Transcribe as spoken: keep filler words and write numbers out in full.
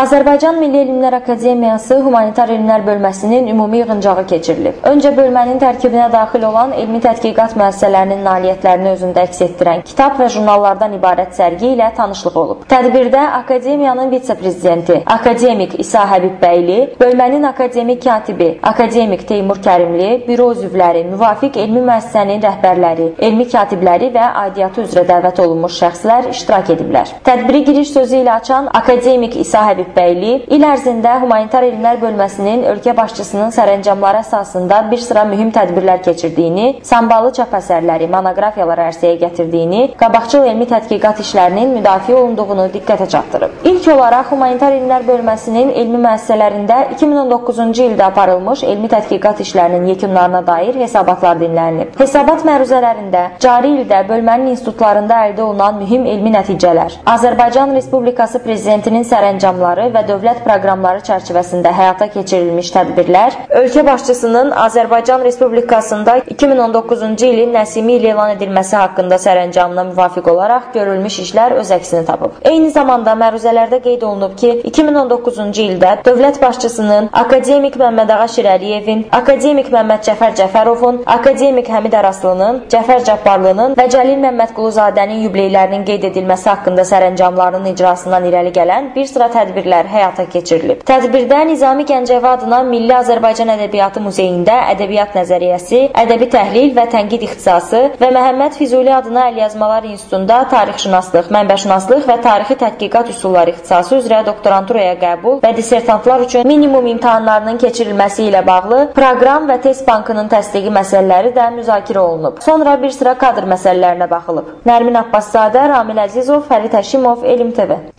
Azərbaycan Milli Elmlər Akademiyası Humanitar Elmlər bölməsinin ümumi yığıncağı keçirilib. Öncə bölmənin tərkibinə daxil olan elmi tədqiqat müəssisələrinin nailiyyətlərini özündə əks etdirən kitab və jurnallardan ibarət sərgi ilə tanışlıq olub. Tədbirdə Akademiyanın vitse-prezidenti Akademik İsa Həbibbəyli, bölmənin akademik katibi Akademik Teymur Kərimli, büro üzvləri, müvafiq elmi müəssisənin rəhbərləri, elmi katibləri və aidiyyatı üzrə dəvət olunmuş şəxslər iştirak ediblər. Tədbiri giriş sözü ilə açan Akademik İsa Həbibbəyli Bəyli, il ərzində Humanitar Elmlər bölməsinin ölkə başçısının sərəncamları əsasında bir sıra mühüm tədbirlər keçirdiyini, sambalı çap əsərləri, monoqrafiyalar ərsəyə gətirdiyini, qabaqcıl elmi tədqiqat işlərinin müdafiə olunduğunu diqqətə çatdırıb. İlk olaraq Humanitar Elmlər bölməsinin elmi müəssisələrində iki min on doqquzuncu ildə aparılmış elmi tədqiqat işlərinin yekunlarına dair hesabatlar dinlənilib. Hesabat məruzələrində cari ildə bölmənin institutlarında əldə olunan mühüm elmi nəticələr, Azərbaycan Respublikası Prezidentinin sərəncamları və dövlət proqramları çərçivəsində həyata keçirilmiş tədbirlər, ölkə başçısının Azərbaycan Respublikasında iki min on doqquzuncu ilin Nəsimi ilə elan edilməsi haqqında sərəncamına müvafiq olaraq görülmüş işlər öz əksini tapıb. Eyni zamanda məruzələrdə qeyd olunub ki, iki min on doqquzuncu ildə dövlət başçısının Akademik Məmməd Ağa Şirəliyevin, Akademik Məmməd Cəfər Cəfərovun, Akademik Həmid Araslı'nın, Cəfər Cabbarlının və Cəlil Məmmədquluzadənin yubileylərinin qeyd edilməsi haqqında sərəncamlarının icrasından irəli gələn bir sıra tədbirlər həyata keçirilib. Tədbirdə Nizami Gəncəvi adına Milli Azərbaycan Ədəbiyyatı Muzeyində Ədəbiyyat Nəzəriyyəsi, Ədəbi Təhlil və Tənqid İxtisası və Məhəmməd Füzuli adına Əlyazmalar İnstitutunda Tarixşünaslıq, Mənbəşünaslıq və Tarixi Tədqiqat Üsulları ixtisası üzrə doktoranturaya qəbul və dissertantlar üçün minimum imtahanlarının keçirilməsi ilə bağlı proqram və test bankının təsdiqi məsələləri də müzakirə olunub. Sonra bir sıra kadr məsələlərinə baxılıb. Nərmin Abbaszadə, Ramil Əzizov, Fərid Həşimov, Elm T V.